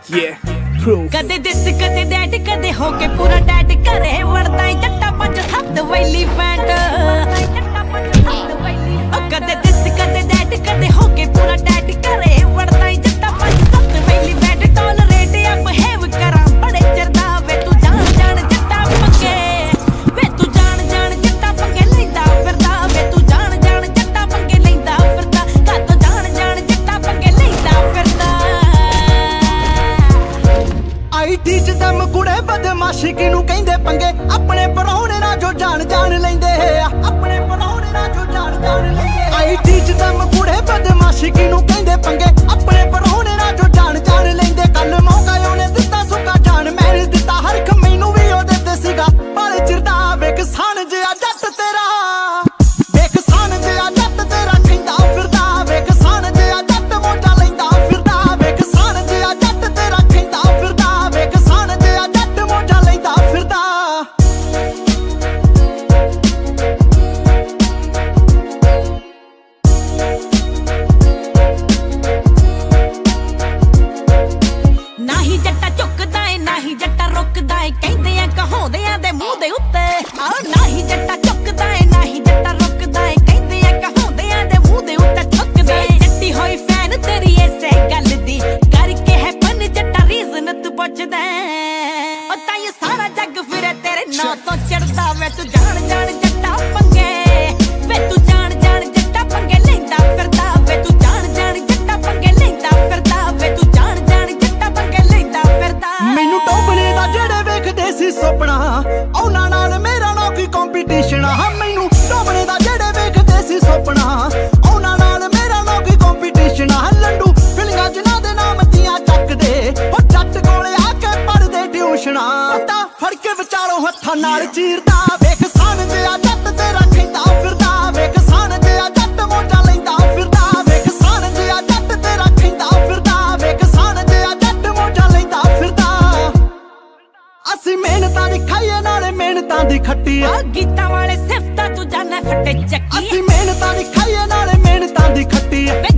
Yeah, proof. कदे this कदे that कदे होके पूरा डैट करे वरदा जट्टा 5-7 वैली फैंट कदे दिस कदे दैट कदे होके पूरा डैट करे वरदा जट्टा 5-7 वैली फैंट टॉलरेट अप हैव करा बड़े चरदा वे तू जान जान जट्टा पंगे वे तू जान जान जट्टा पंगे लैंदा फिरदा वे तू जान जान जट्टा पंगे लैंदा फिरदा कद जान जान जट्टा पंगे लैंदा फिरदा आईटी च दम कुड़े बदमाशी किनू कहंदे पंगे अपने पराहुणे ना जो जान जान लैंदे अपने पराहुणे ना जो जान जान लैंदे आईटी च दम कुड़े बदमाशी किनू कहंदे पंगे अपने पराहुणे ना जो जान जान लैंदे कल मौका ओने दित्ता सुक्का जान मैंने दित्ता हर एक मैनू भी ओ दिंदे सीगा बाले चिरदा वेख सान जिहा जट तेरा वेख सान जिहा जट तेरा खैंदा फिरदा वेख सान जिहा जट मोटा लैंदा फिरदा वेख सान जिहा जट तेरा खैंदा फिरदा वेख सान जिहा जट मोटा लैंदा फिरदा ना ही जट्टा झुकदा है ना ही जट्टा रुकदा है कहंदे आ कहाउंदियां दे मूंह दे उत्ते आ ना ही जट्टा झुकदा है ना ही जट्टा रुकदा है कहंदे आ कहाउंदियां दे मूंह दे उत्ते थकदे जट्टी होई फैन तेरी ऐसे गल दी करके है पन जट्टा रीजन तू पुछदा ओ ताई सारा जग फिरे तेरे नां तो चढ़दा वे तू जान जान जट्टा पंगे वे तू जान जान जट्टा पंगे लैंदा फिरदा वे तू जान जान जट्टा पंगे लैंदा फिरदा वे तू जान जान जट्टा पंगे लैंदा फिरदा मैनू टोबले दा जेड़े वेखदे सी सुपना औना नाल मेरा ना कोई कंपीटीशन आ मैनू टोबले दा जेड़े वेखदे सी सुपना औना नाल मेरा ना कोई कंपीटीशन आ लंडू फिलिंगां जिन्हां दे नाम दियां चकदे ओ जट कोले आके पढ़दे ट्यूशना ता फड़ के विचारों हत्थां नाल चीरदा वेख सान जिहा जट तेरा खैंदा फिरदा वेख सान जिहा जट मोटा लैंदा फिरदा वेख सान जिहा जट तेरा खैंदा फिरदा वेख सान जिहा जट मोटा लैंदा फिरदा ਅਸੀਂ ਮਿਹਨਤਾਂ ਦੀ ਖਾਈਏ ਨਾਲੇ ਮਿਹਨਤਾਂ ਦੀ ਖੱਟੀ ਆ ਗੀਤਾਂ ਵਾਲੇ ਸਿਫਤਾਂ ਤੂੰ ਜਾਣਾ ਫੱਟੇ ਚੱਕੀ ਅਸੀਂ ਮਿਹਨਤਾਂ ਦੀ ਖਾਈਏ ਨਾਲੇ ਮਿਹਨਤਾਂ ਦੀ ਖੱਟੀ